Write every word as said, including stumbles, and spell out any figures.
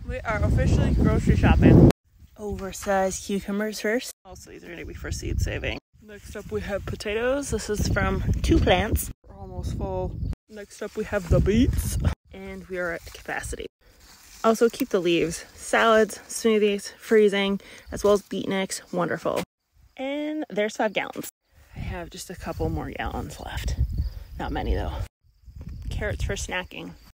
We are officially grocery shopping. Oversized cucumbers first. Also, these are going to be for seed saving. Next up, we have potatoes. This is from two plants. We're almost full. Next up, we have the beets. And we are at capacity. Also, keep the leaves. Salads, smoothies, freezing, as well as beatniks. Wonderful. And there's five gallons. I have just a couple more gallons left. Not many, though. Carrots for snacking.